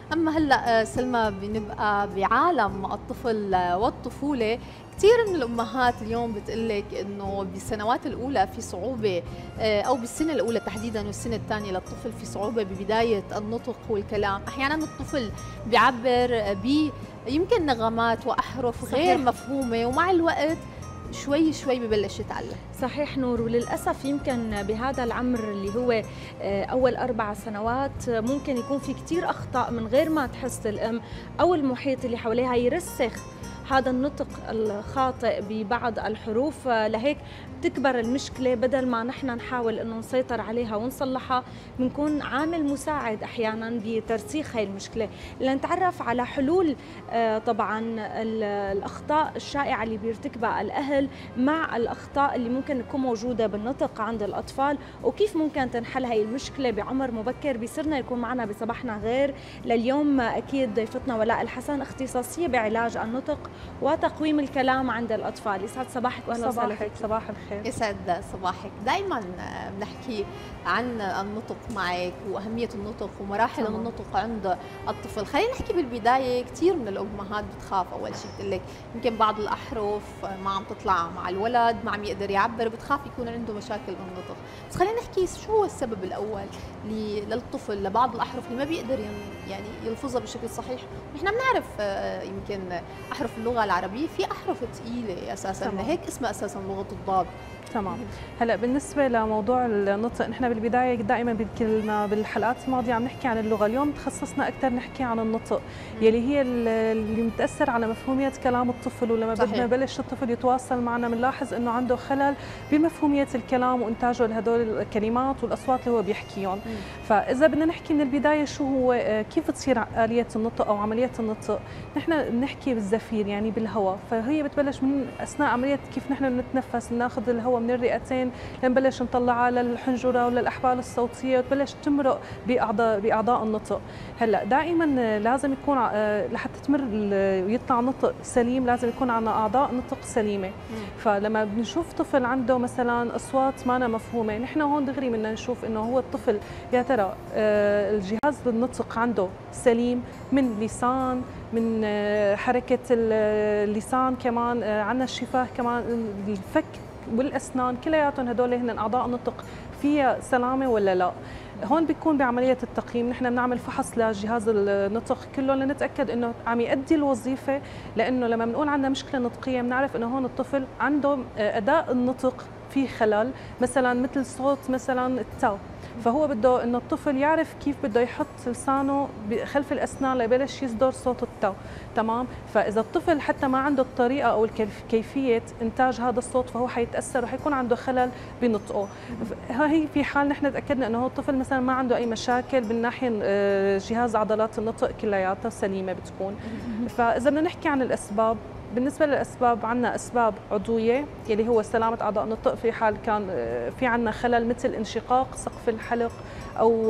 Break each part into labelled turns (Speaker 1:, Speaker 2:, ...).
Speaker 1: أما هلأ سلمى بنبقى بعالم الطفل والطفولة. كثير من الأمهات اليوم بتقلك إنه بالسنوات الأولى في صعوبة، أو بالسنة الأولى تحديداً والسنة الثانية للطفل في صعوبة ببداية النطق والكلام. أحياناً الطفل بيعبر يمكن نغمات وأحرف غير
Speaker 2: صحيح.
Speaker 1: مفهومة، ومع الوقت شوي شوي ببلش يتعلم.
Speaker 2: صحيح نور، وللأسف يمكن بهذا العمر اللي هو أول 4 سنوات ممكن يكون في كتير أخطاء من غير ما تحس الأم أو المحيط اللي حواليها يرسخ هذا النطق الخاطئ ببعض الحروف. لهيك بتكبر المشكلة، بدل ما نحن نحاول انه نسيطر عليها ونصلحها بنكون عامل مساعد احيانا بترسيخ هاي المشكلة. لنتعرف على حلول طبعا الاخطاء الشائعة اللي بيرتكبها الاهل مع الاخطاء اللي ممكن تكون موجودة بالنطق عند الاطفال، وكيف ممكن تنحل هاي المشكلة بعمر مبكر. بيصيرنا يكون معنا بصباحنا غير لليوم اكيد ضيفتنا ولاء الحسن، اختصاصية بعلاج النطق وتقويم الكلام عند الاطفال. يسعد صباحك واهلا وسهلا فيك.
Speaker 3: صباح الخير.
Speaker 1: يسعد صباحك. دائما بنحكي عن النطق معك وأهمية النطق ومراحل
Speaker 2: طبعا.
Speaker 1: النطق عند الطفل. خلينا نحكي بالبداية، كثير من الأمهات بتخاف أول شيء، بتقول لك يمكن بعض الأحرف ما عم تطلع مع الولد، ما عم يقدر يعبر، بتخاف يكون عنده مشاكل بالنطق. بس خلينا نحكي شو هو السبب الأول للطفل لبعض الأحرف اللي ما بيقدر يعني يلفظها بشكل صحيح. نحن بنعرف يمكن أحرف اللغة العربية في أحرف ثقيلة أساسا، هيك اسمها أساسا لغة الضاد.
Speaker 3: تمام. هلا بالنسبه لموضوع النطق، نحن بالبدايه دائما كنا بالحلقات الماضيه عم نحكي عن اللغه، اليوم تخصصنا اكثر نحكي عن النطق يلي هي اللي متاثر على مفهوميه كلام الطفل. ولما بدنا نبلش الطفل يتواصل معنا بنلاحظ انه عنده خلل بمفهوميه الكلام وانتاجه لهدول الكلمات والاصوات اللي هو بيحكيهم. فاذا بدنا نحكي من البدايه شو هو كيف تصير اليه النطق او عمليه النطق، نحن بنحكي بالزفير يعني بالهواء. فهي بتبلش من اثناء عمليه كيف نحن بنتنفس، بناخذ الهواء من الرئتين لنبلش نطلعها للحنجره وللاحبال الصوتيه وتبلش تمرق باعضاء النطق. هلا دائما لازم يكون لحتى تمر ويطلع نطق سليم لازم يكون عندنا اعضاء نطق سليمه. فلما بنشوف طفل عنده مثلا اصوات ما مفهومه، نحن هون دغري بدنا نشوف انه هو الطفل يا ترى الجهاز النطق عنده سليم من لسان، من حركه اللسان، كمان عندنا الشفاه، كمان الفك والاسنان، كلياتهم هدول هن اعضاء نطق فيها سلامه ولا لا. هون بيكون بعمليه التقييم نحن بنعمل فحص لجهاز النطق كله لنتاكد انه عم يؤدي الوظيفه، لانه لما بنقول عندنا مشكله نطقيه بنعرف انه هون الطفل عنده اداء النطق في خلل، مثلا مثل صوت مثلا التاء، فهو بده انه الطفل يعرف كيف بده يحط لسانه خلف الاسنان ليبلش يصدر صوت التاء. تمام. فاذا الطفل حتى ما عنده الطريقه او كيفيه انتاج هذا الصوت فهو حيتاثر وحيكون عنده خلل بنطقه. هي في حال نحن تاكدنا انه هو الطفل مثلا ما عنده اي مشاكل من ناحيه جهاز عضلات النطق كلياتها سليمه بتكون. فاذا بدنا نحكي عن الاسباب، بالنسبة للأسباب عندنا أسباب عضوية يلي هو سلامة أعضاء النطق، في حال كان في عندنا خلل مثل انشقاق سقف الحلق، أو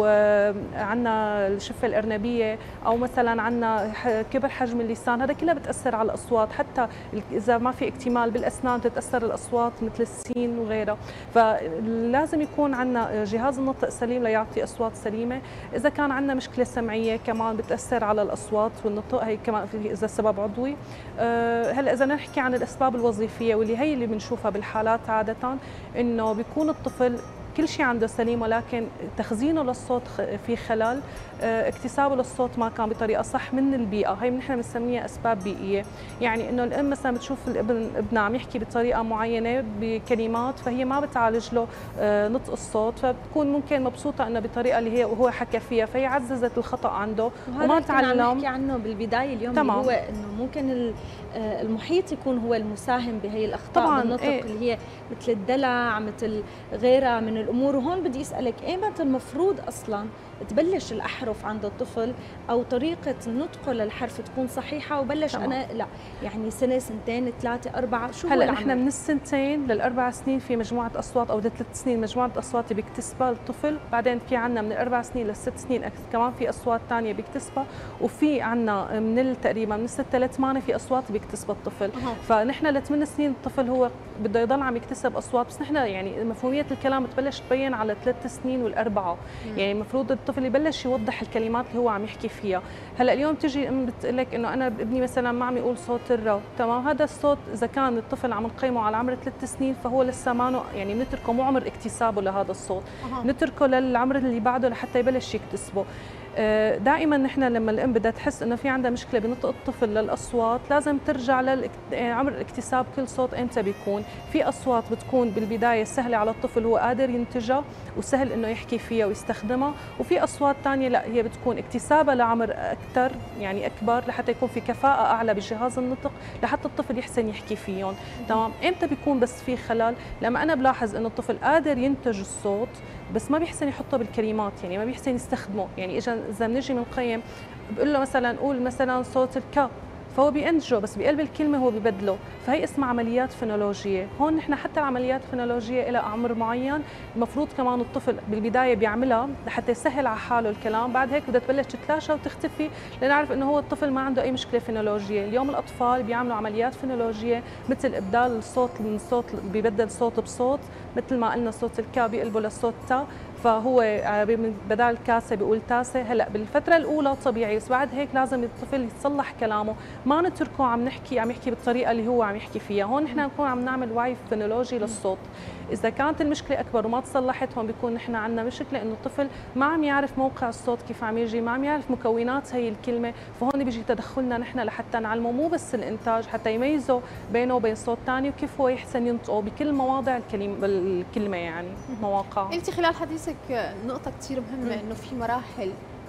Speaker 3: عندنا الشفة الأرنبية، أو مثلا عندنا كبر حجم اللسان، هذا كله بتأثر على الأصوات. حتى إذا ما في اكتمال بالأسنان بتتأثر الأصوات مثل السين وغيرها. فلازم يكون عندنا جهاز النطق سليم ليعطي أصوات سليمة. إذا كان عندنا مشكلة سمعية كمان بتأثر على الأصوات والنطق، هي كمان إذا السبب عضوي. هلا إذا نحكي عن الأسباب الوظيفية واللي هي اللي بنشوفها بالحالات عادة، إنه بيكون الطفل كل شيء عنده سليم ولكن تخزينه للصوت في خلل، اكتسابه للصوت ما كان بطريقه صح من البيئه، هي نحن بنسميها اسباب بيئيه. يعني انه الام مثلا بتشوف ابنها عم يحكي بطريقه معينه بكلمات فهي ما بتعالج له نطق الصوت، فبتكون ممكن مبسوطه انه بطريقه اللي هو حكى فيها فهي عززت الخطا عنده وما تعلم.
Speaker 2: عم نحكي عنه بالبدايه اليوم اللي هو انه ممكن المحيط يكون هو المساهم بهي الاخطاء بالنطق اللي هي مثل الدلع، مثل غيرها من الامور. وهون بدي اسالك ايمتى المفروض اصلا تبلش الاحرف عند الطفل او طريقه نطقه للحرف تكون صحيحه وبلش انا لا يعني سنه سنتين 3 4 شو
Speaker 3: هلا نحن من السنتين لل4 سنين في مجموعه اصوات او 3 سنين مجموعه اصوات بيكتسبها الطفل، بعدين في عندنا من ال4 سنين لل6 سنين كمان في اصوات ثانيه بيكتسبها، وفي عندنا من تقريبا من 6 ل 8 في اصوات بيكتسبها الطفل. فنحن ل8 سنين الطفل هو بده يضل عم يكتسب اصوات، بس نحن يعني مفهوميه الكلام تبلش تبين على 3 سنين وال4. يعني المفروض الطفل يبلش يوضح الكلمات اللي هو عم يحكي فيها. هلا اليوم تجي الام بتقول لك انه انا ابني مثلا ما عم يقول صوت الراء، تمام، هذا الصوت اذا كان الطفل عم نقيمه على عمر 3 سنين فهو لسه ما يعني بنتركه مو عمر اكتسابه لهذا الصوت، نتركه للعمر اللي بعده لحتى يبلش يكتسبه. دائما نحن لما الام بدها تحس انه في عندها مشكله بنطق الطفل للاصوات لازم ترجع لعمر الاكتساب. كل صوت امتى بيكون في اصوات بتكون بالبدايه سهله على الطفل هو قادر ينتجها وسهل انه يحكي فيها ويستخدمها، وفي اصوات ثانيه لا هي بتكون اكتسابها لعمر اكثر يعني اكبر لحتى يكون في كفاءه اعلى بجهاز النطق لحتى الطفل يحسن يحكي فيهم. تمام. امتى بيكون بس في خلل؟ لما انا بلاحظ انه الطفل قادر ينتج الصوت بس ما بيحسن يحطه بالكلمات، يعني ما بيحسن يستخدمه. يعني اذا بنجي بنقيم بقول له مثلا قول مثلا صوت الكا فهو بينتجه بس بقلب الكلمه هو ببدله، فهي اسمها عمليات فونولوجيه. هون نحن حتى العمليات الفونولوجيه لها عمر معين المفروض كمان الطفل بالبدايه بيعملها لحتى يسهل على حاله الكلام، بعد هيك بدها تبلش تتلاشى وتختفي لنعرف انه هو الطفل ما عنده اي مشكله فونولوجيه. اليوم الاطفال بيعملوا عمليات فونولوجيه مثل ابدال الصوت من صوت، بيبدل صوت بصوت، مثل ما قلنا صوت الكا بيقلبه لصوت تا، فهو بدال الكاسه بيقول تاسه. هلا بالفتره الاولى طبيعي بس بعد هيك لازم الطفل يتصلح كلامه، ما نتركه عم يحكي بالطريقه اللي هو عم يحكي فيها. هون نحن نكون عم نعمل وعي فونولوجي للصوت. اذا كانت المشكله اكبر وما تصلحت هون بيكون نحن عندنا مشكله انه الطفل ما عم يعرف موقع الصوت كيف عم يجي، ما عم يعرف مكونات هي الكلمه، فهون بيجي تدخلنا نحن لحتى نعلمه مو بس الانتاج، حتى يميزه بينه وبين صوت ثاني وكيف هو يحسن ينطقه بكل مواضع الكلمه يعني مواقع.
Speaker 1: قلتي خلال حديثك نقطه كثير مهمه انه في مراحل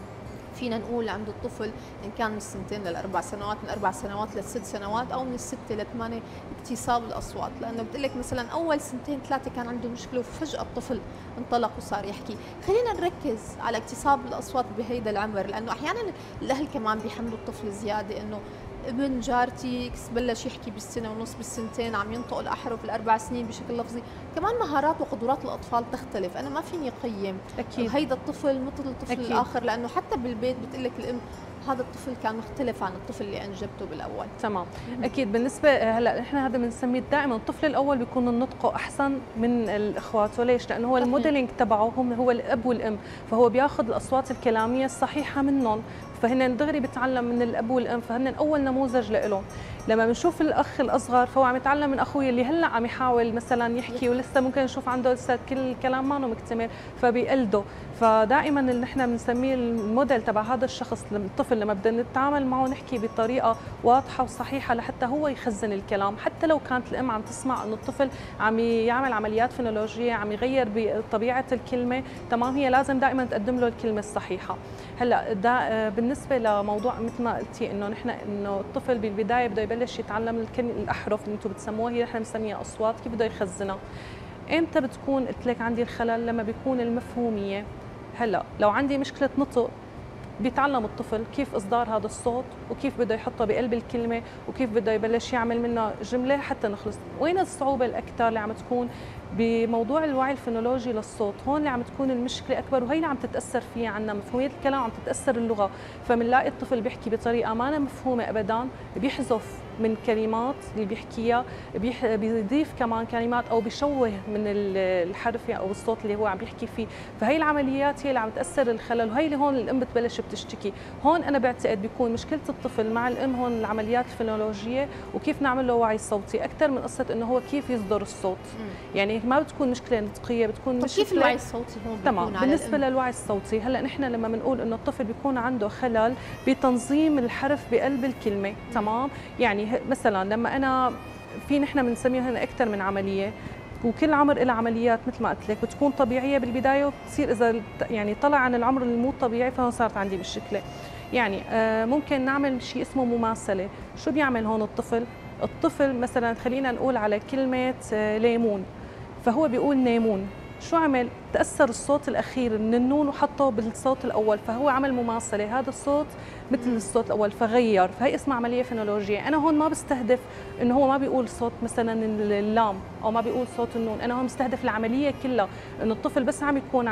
Speaker 1: فينا نقول عند الطفل ان كان من 2 ل4 سنوات، من 4 سنوات ل6 سنوات، او من 6 ل8 اكتساب الاصوات، لانه بتقول لك مثلا اول 2 3 كان عنده مشكله وفجاه الطفل انطلق وصار يحكي. خلينا نركز على اكتساب الاصوات بهيدا العمر، لانه احيانا الاهل كمان بيحملوا الطفل زياده انه ابن جارتي بلش يحكي بالسنه ونص، بالسنتين عم ينطق الاحرف، ال4 سنين بشكل لفظي. كمان مهارات وقدرات الاطفال تختلف، انا ما فيني اقيم
Speaker 3: أكيد.
Speaker 1: هيدا الطفل مثل الطفل
Speaker 3: أكيد.
Speaker 1: الاخر، لانه حتى بالبيت بتقول لك الام هذا الطفل كان مختلف عن الطفل اللي انجبته بالاول.
Speaker 3: تمام. اكيد. بالنسبه هلا نحن هذا بنسميه دائما الطفل الاول بيكون نطقه احسن من الاخوات، وليش؟ لانه هو الموديلينج تبعه هو الاب والام، فهو بياخذ الاصوات الكلاميه الصحيحه منهم، فهن دغري بيتعلم من الاب والام، فهن اول نموذج لهم. لما بنشوف الاخ الاصغر فهو عم يتعلم من اخوه اللي هلا عم يحاول مثلا يحكي ولسه ممكن نشوف عنده لسه كل الكلام ما مكتمل فبيقلده. فدائما اللي نحن بنسميه الموديل تبع هذا الشخص الطفل لما بدنا نتعامل معه نحكي بطريقه واضحه وصحيحه لحتى هو يخزن الكلام، حتى لو كانت الام عم تسمع انه الطفل عم يعمل عمليات فونولوجيه عم يغير بطبيعه الكلمه، تمام، هي لازم دائما تقدم له الكلمه الصحيحه. هلا بالنسبه لموضوع مثل ما قلتي انه نحن انه الطفل بالبدايه بده يبلش يتعلم الاحرف اللي انتم بتسموها، هي نحن بنسميها اصوات، كيف بده يخزنها. امتى بتكون قلت لك عندي الخلل؟ لما بيكون المفهوميه. هلا لو عندي مشكله نطق بيتعلم الطفل كيف اصدار هذا الصوت وكيف بده يحطه بقلب الكلمه وكيف بده يبلش يعمل منها جمله حتى نخلص. وين الصعوبه الاكثر اللي عم تكون؟ بموضوع الوعي الفونولوجي للصوت، هون اللي عم تكون المشكله اكبر وهي اللي عم تتاثر فيها عنا مفهوميه الكلام، عم تتاثر اللغه. فبنلاقي الطفل بيحكي بطريقه ما مفهومه ابدا، بيحذف من كلمات اللي بيحكيها، بيضيف كمان كلمات او بيشوه من الحرف او الصوت اللي هو عم بيحكي فيه. فهي العمليات هي اللي عم تاثر الخلل، وهي اللي هون الام بتبلش بتشتكي. هون انا بعتقد بيكون مشكله الطفل مع الام هون العمليات الفونولوجيه وكيف نعمل له وعي صوتي اكثر من قصه انه هو كيف يصدر الصوت. يعني ما بتكون مشكله نطقيه، بتكون مشكله
Speaker 1: كيف الوعي الصوتي هون
Speaker 3: تمام. بالنسبه للوعي الصوتي هلا نحن لما بنقول انه الطفل بيكون عنده خلل بتنظيم الحرف بقلب الكلمه، تمام، يعني مثلا لما انا في نحن بنسميها هنا اكثر من عمليه وكل عمر لها عمليات مثل ما قلت لك، بتكون طبيعيه بالبدايه وبتصير اذا يعني طلع عن العمر المو طبيعي فهون صارت عندي مشكله. يعني ممكن نعمل شيء اسمه مماثله. شو بيعمل هون الطفل؟ الطفل مثلا خلينا نقول على كلمه ليمون، فهو بيقول نيمون. شو عمل؟ تأثر الصوت الأخير من النون وحطه بالصوت الأول، فهو عمل مماثلة، هذا الصوت مثل الصوت الأول فغير، فهي اسمها عملية فونولوجية. أنا هون ما بستهدف إنه هو ما بيقول صوت مثلا اللام أو ما بيقول صوت النون، أنا هون مستهدف العملية كلها، إنه الطفل بس عم يكون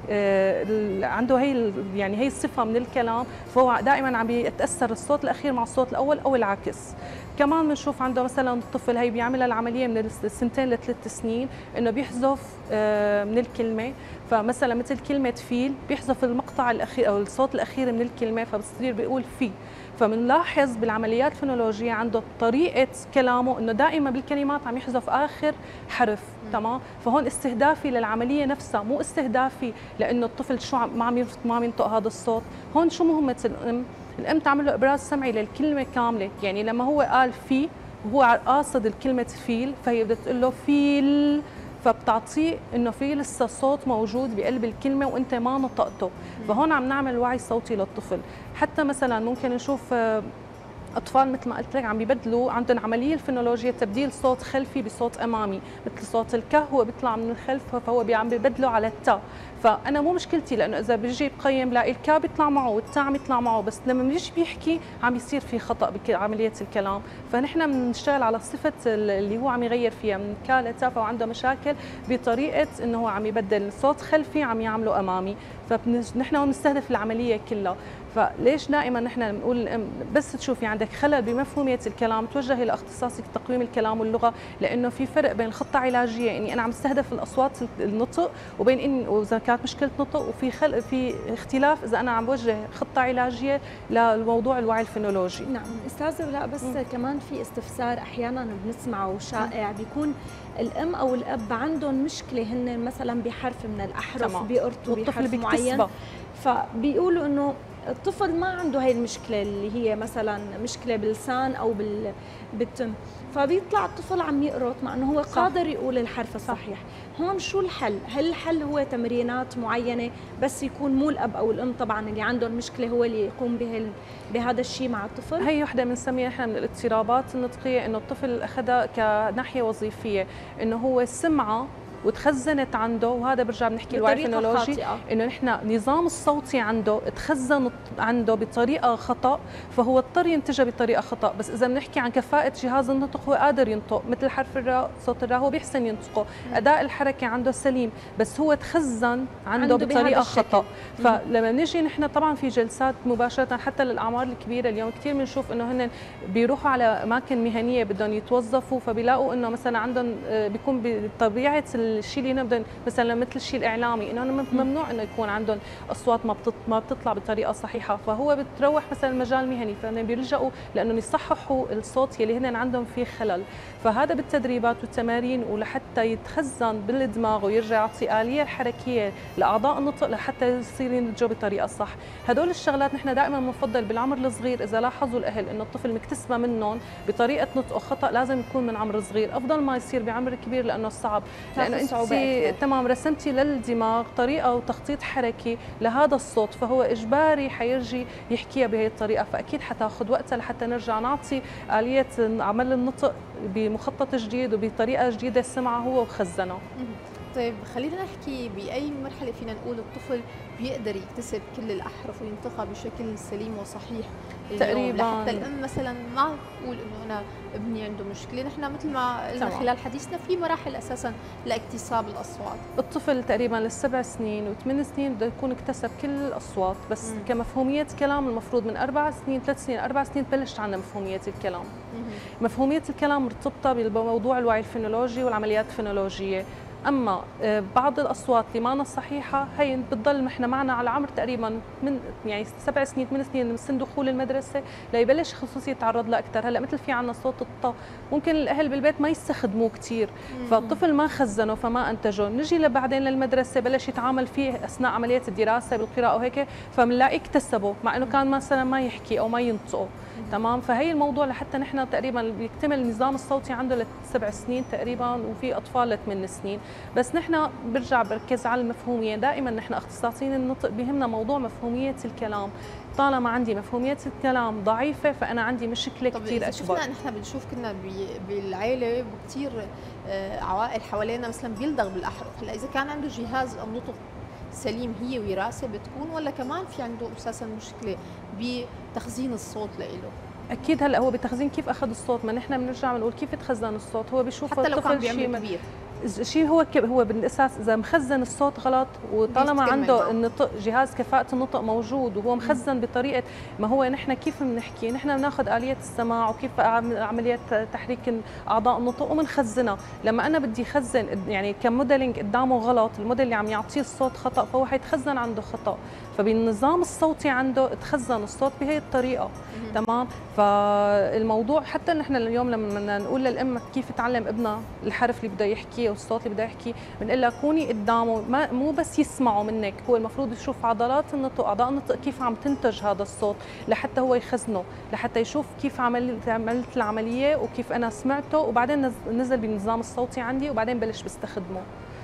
Speaker 3: عنده هي يعني هي الصفة من الكلام، فهو دائما عم يتأثر الصوت الأخير مع الصوت الأول أو العكس. كمان بنشوف عنده مثلا الطفل هي بيعمل العملية من 2 ل3 سنين إنه بيحذف من الكلمه، فمثلا مثل كلمه فيل بيحذف المقطع الاخير او الصوت الاخير من الكلمه فبصير بيقول في. فبنلاحظ بالعمليات الفونولوجيه عنده طريقه كلامه انه دائما بالكلمات عم يحذف اخر حرف. تمام. فهون استهدافي للعمليه نفسها، مو استهدافي لانه الطفل شو ما عم ينطق هذا الصوت. هون شو مهمه الام؟ الام تعمل له ابراز سمعي للكلمه كامله، يعني لما هو قال في وهو قاصد الكلمه فيل فهي بدها تقول له فيل، فبتعطيه انه في لسه صوت موجود بقلب الكلمه وانت ما نطقته. فهون عم نعمل وعي صوتي للطفل. حتى مثلا ممكن نشوف اطفال مثل ما قلت لك عم بيبدلوا عندهم عمليه الفونولوجيا تبديل صوت خلفي بصوت امامي، مثل صوت الك هو بيطلع من الخلف فهو عم بيبدله على التا. فانا مو مشكلتي لانه اذا بيجي بقيم بلاقي الكا بيطلع معه والتا عم يطلع معه، بس لما بيجي بيحكي عم يصير في خطا بعمليه الكلام. فنحن بنشتغل على صفه اللي هو عم يغير فيها من كا لتا، فعنده مشاكل بطريقه انه هو عم يبدل صوت خلفي عم يعمله امامي. فنحن بنستهدف العمليه كلها. فليش دائما نحن بنقول بس تشوفي عندك خلل بمفهوميه الكلام توجهي لاختصاصي في تقويم الكلام واللغه، لانه في فرق بين خطه علاجيه اني انا عم استهدف الاصوات النطق وبين اني واذا كانت مشكله نطق، وفي في اختلاف اذا انا عم بوجه خطه علاجيه للموضوع الوعي الفونولوجي.
Speaker 2: نعم استاذه ولاء، بس كمان في استفسار احيانا بنسمعه شائع، بيكون الام او الاب عندهم مشكله هن مثلا بحرف من الاحرف بيقرطوا بحرف معين، فبيقولوا انه الطفل ما عنده هاي المشكله اللي هي مثلا مشكله باللسان او بالتم، فبيطلع الطفل عم يقرط مع انه هو قادر يقول الحرف الصحيح. هون شو الحل؟ هل الحل هو تمرينات معينه بس يكون مو الاب او الام طبعا اللي عندهم مشكله هو اللي يقوم بهذا الشيء مع الطفل؟
Speaker 3: هي وحده بنسميها احنا من الاضطرابات النطقيه، انه الطفل اخذها كناحيه وظيفيه، انه هو سمعه وتخزنت عنده، وهذا برجع بنحكي الوعي الفونولوجي انه نحن النظام الصوتي عنده تخزن عنده بطريقه خطا، فهو اضطر ينتجها بطريقه خطا. بس اذا بنحكي عن كفاءه جهاز النطق هو قادر ينطق، مثل حرف الراء، صوت الراء هو بيحسن ينطقه، اداء الحركه عنده سليم، بس هو تخزن عنده بطريقه خطا. فلما نجي نحن طبعا في جلسات مباشره حتى للاعمار الكبيره اليوم كثير بنشوف انه هن بيروحوا على اماكن مهنيه بدهم يتوظفوا، فبيلاقوا انه مثلا عندهم بيكون بطبيعه الشيء اللي نبدا مثلا مثل الشيء الاعلامي انه ممنوع انه يكون عندهم اصوات ما بتطلع بطريقه صحيحه، فهو بتروح مثلا المجال المهني فهن بيلجأوا لانه يصححوا الصوت يلي هن عندهم فيه خلل. فهذا بالتدريبات والتمارين ولحتى يتخزن بالدماغ ويرجع يعطي اليه الحركيه لاعضاء النطق لحتى يصير ينتجوا بطريقه صح. هدول الشغلات نحن دائما بنفضل بالعمر الصغير، اذا لاحظوا الاهل انه الطفل مكتسبه منهم بطريقه نطقه خطا لازم يكون من عمر صغير، افضل ما يصير بعمر كبير لانه صعب، لانه انت تمام رسمتي للدماغ طريقه وتخطيط حركي لهذا الصوت، فهو اجباري حيرجي يحكيها بهي الطريقه، فاكيد حتاخذ وقتها لحتى نرجع نعطي اليه عمل النطق بمخطط جديد وبطريقه جديده سمعها هو وخزنها.
Speaker 1: طيب خلينا نحكي باي مرحله فينا نقول الطفل بيقدر يكتسب كل الاحرف وينطقها بشكل سليم وصحيح
Speaker 3: تقريبا،
Speaker 1: لحتى الام مثلا ما تقول انه انا ابني عنده مشكله. نحن مثل ما قلنا خلال حديثنا في مراحل اساسا لاكتساب الاصوات.
Speaker 3: الطفل تقريبا ل7 سنين و8 سنين بده يكون اكتسب كل الاصوات، بس كمفهوميه كلام المفروض من 4 سنين 3 سنين 4 سنين تبلش عندنا مفهوميه الكلام. مفهوميه الكلام مرتبطه بموضوع الوعي الفونولوجي والعمليات الفونولوجيه. اما بعض الاصوات اللي ما صحيحه هي بتضل نحن معنا على عمر تقريبا من يعني 7 سنين 8 سنين من سن دخول المدرسه ليبلش خصوصي يتعرض لها اكثر. هلا مثل في عندنا صوت الطا ممكن الاهل بالبيت ما يستخدموه كثير، فالطفل ما خزنه فما انتجه، نجي لبعدين للمدرسه بلش يتعامل فيه اثناء عمليه الدراسه بالقراءه وهيك، فبنلاقيه اكتسبه مع انه كان مثلا ما يحكي او ما ينطقه. تمام. فهي الموضوع لحتى نحن تقريبا بيكتمل النظام الصوتي عنده ل7 سنين تقريبا، وفي اطفال ل8 سنين. بس نحن برجع بركز على المفهوميه، دائما نحن اختصاصيين النطق بيهمنا موضوع مفهوميه الكلام. طالما عندي مفهوميه الكلام ضعيفه فانا عندي مشكله كثير اكبر.
Speaker 1: شفنا نحن بنشوف كنا بالعائله كثير عوائل حوالينا مثلا بيلدغ بالاحرف. هلا اذا كان عنده جهاز النطق سليم هي وراثه بتكون، ولا كمان في عنده اساسا مشكله بتخزين الصوت لإله؟
Speaker 3: اكيد هلا هو بتخزين كيف اخذ الصوت، ما نحن بنرجع بنقول كيف تخزن الصوت، هو بيشوف
Speaker 1: حتى لو كان
Speaker 3: الطفل
Speaker 1: بعمر كبير
Speaker 3: الشيء هو بالاساس اذا مخزن الصوت غلط، وطالما عنده النطق جهاز كفاءة النطق موجود وهو مخزن بطريقه ما هو نحن كيف بنحكي، نحن بناخذ آلية السماع وكيف عمليات تحريك اعضاء النطق وبنخزنها. لما انا بدي خزن يعني كموديلنج قدامه غلط، الموديل اللي عم يعطيه الصوت خطا، فهو حيتخزن عنده خطا. فبالنظام الصوتي عنده تخزن الصوت بهي الطريقه. تمام. فالموضوع حتى نحن اليوم لما بدنا نقول للام كيف تعلم ابنها الحرف اللي بده يحكيه والصوت اللي بده يحكي، بنقول لها كوني قدامه، مو بس يسمعوا منك، هو المفروض يشوف عضلات النطق، اعضاء النطق كيف عم تنتج هذا الصوت لحتى هو يخزنه، لحتى يشوف كيف عملت العمليه وكيف انا سمعته، وبعدين نزل بالنظام الصوتي عندي وبعدين بلش بستخدمه.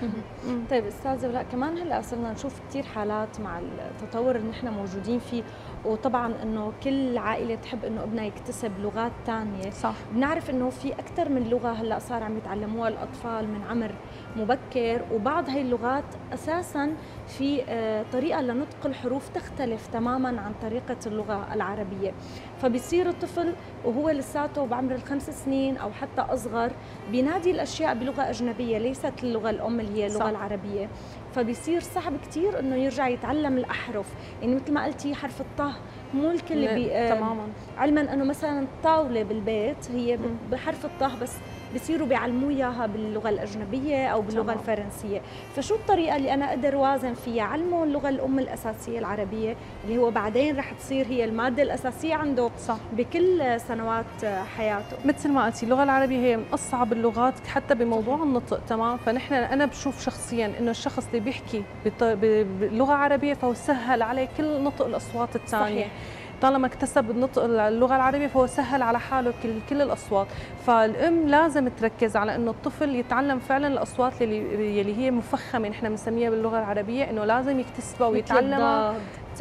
Speaker 2: طيب استاذه ولاء، كمان هلا صرنا نشوف كثير حالات مع التطور اللي نحن موجودين فيه، وطبعا انه كل عائله تحب انه ابنها يكتسب لغات ثانيه.
Speaker 3: صح.
Speaker 2: بنعرف انه في اكثر من لغه هلا صار عم يتعلموها الاطفال من عمر مبكر، وبعض هي اللغات اساسا في طريقه لنطق الحروف تختلف تماما عن طريقه اللغه العربيه، فبيصير الطفل وهو لساته بعمر ال5 سنين او حتى اصغر بينادي الاشياء بلغه اجنبيه ليست اللغه الام اللي هي اللغه العربيه، فبيصير صعب كثير انه يرجع يتعلم الاحرف. يعني مثل ما قلتي حرف الطه مو الكل
Speaker 3: تماما،
Speaker 2: علما انه مثلا الطاوله بالبيت هي بحرف الطه، بس بصيروا بيعلموه اياها باللغه الاجنبيه او باللغه الفرنسيه. فشو الطريقه اللي انا اقدر اوازن فيها؟ علمه اللغه الام الاساسيه العربيه اللي هو بعدين رح تصير هي الماده الاساسيه عنده. صح. بكل سنوات حياته.
Speaker 3: مثل ما قلتي اللغه العربيه هي من اصعب اللغات حتى بموضوع النطق. تمام. فنحن انا بشوف شخصيا انه الشخص اللي بيحكي بلغه عربيه فهو سهل عليه كل نطق الاصوات الثانيه. طالما اكتسب النطق اللغه العربيه فهو سهل على حاله كل الاصوات. فالام لازم تركز على انه الطفل يتعلم فعلا الاصوات اللي هي مفخمه نحن بنسميها باللغه العربيه، انه لازم يكتسبها ويتعلمها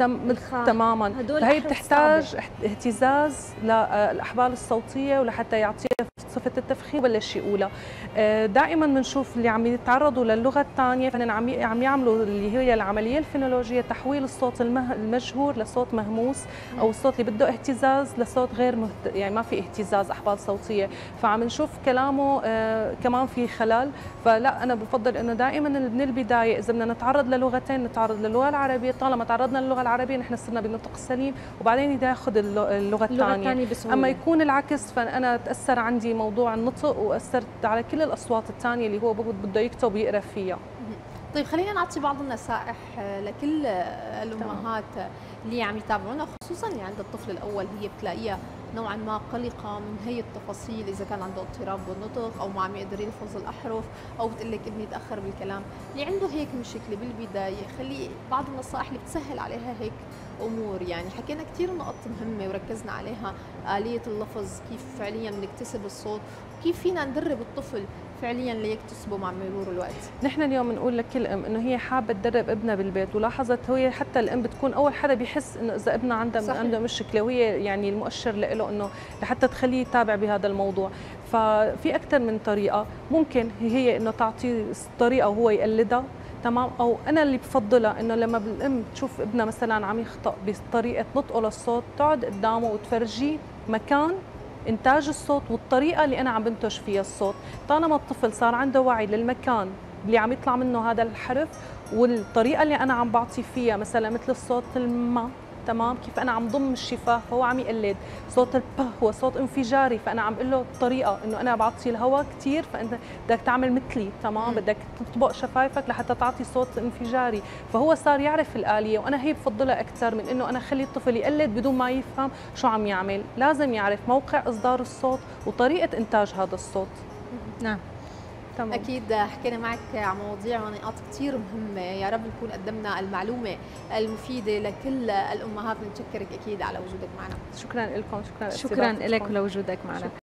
Speaker 3: تماما. فهي بتحتاج اهتزاز للاحبال الصوتيه ولحتى يعطيها صفه التفخيم وبلش يقولها. دائما بنشوف اللي عم يتعرضوا للغه الثانيه فهن عم يعملوا اللي هي العمليه الفونولوجيه، تحويل الصوت المجهور لصوت مهموس، او الصوت اللي بده اهتزاز لصوت غير يعني ما في اهتزاز احبال صوتيه. فعم نشوف كلامه كمان في خلل. فلا انا بفضل انه دائما من البدايه اذا بدنا نتعرض للغتين نتعرض للغه العربيه، طالما تعرضنا للغه العربيه نحن صرنا بالنطق السليم وبعدين ياخذ اللغه الثانيه. اما يكون العكس فانا تاثر عندي موضوع النطق واثرت على كل الاصوات الثانيه اللي هو بده يكتب ويقرا فيها.
Speaker 1: طيب خلينا نعطي بعض النصائح لكل الامهات اللي عم يتابعونا، خصوصا اللي عند الطفل الاول هي بتلاقيها نوعا ما قلقه من هي التفاصيل، اذا كان عنده اضطراب بالنطق او ما عم يقدر يلفظ الاحرف او بتقول لك ابني تاخر بالكلام، اللي عنده هيك مشكله بالبدايه خلي بعض النصائح اللي بتسهل عليها هيك امور. يعني حكينا كثير نقط مهمه وركزنا عليها، آلية اللفظ، كيف فعليا بنكتسب الصوت، كيف فينا ندرب الطفل فعليا ليكتسبه مع مرور الوقت.
Speaker 3: نحن اليوم بنقول لكل ام انه هي حابه تدرب ابنها بالبيت، ولاحظت هي حتى الام بتكون اول حدا بيحس انه اذا ابنها عنده مشكله، وهي يعني المؤشر له انه لحتى تخليه يتابع بهذا الموضوع. ففي اكثر من طريقه، ممكن هي انه تعطيه طريقه وهو يقلدها. تمام. او انا اللي بفضلها انه لما الام تشوف ابنها مثلا عم يخطأ بطريقه نطقه للصوت تقعد قدامه وتفرجيه مكان انتاج الصوت والطريقه اللي انا عم بنتج فيها الصوت. طالما الطفل صار عنده وعي للمكان اللي عم يطلع منه هذا الحرف والطريقه اللي انا عم بعطي فيها، مثلا مثل الصوت الما، تمام، كيف انا عم ضم الشفاه فهو عم يقلد. صوت الب هو صوت انفجاري، فانا عم بقول له الطريقه انه انا بعطي الهواء كثير فانت بدك تعمل مثلي. تمام. بدك تطبق شفايفك لحتى تعطي صوت انفجاري. فهو صار يعرف الآلية، وانا هي بفضلها اكثر من انه انا اخلي الطفل يقلد بدون ما يفهم شو عم يعمل. لازم يعرف موقع اصدار الصوت وطريقه انتاج هذا الصوت.
Speaker 2: نعم.
Speaker 1: تمام. أكيد حكينا معك عن مواضيع ونقاط كثير مهمة، يا رب نكون قدمنا المعلومة المفيدة لكل الأمهات. بنشكرك أكيد على وجودك معنا.
Speaker 3: شكرا لكم.
Speaker 2: شكرا لك ولوجودك معنا.